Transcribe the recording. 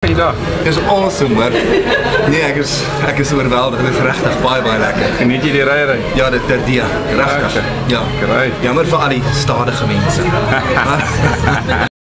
die dag? Dis awesome hoor. Nee, ek is oorweldig. Dit is regtig baie lekker. Geniet jy die ry? Ja, dit regtig. Ja. Great. Jammer vir al die stadige mense.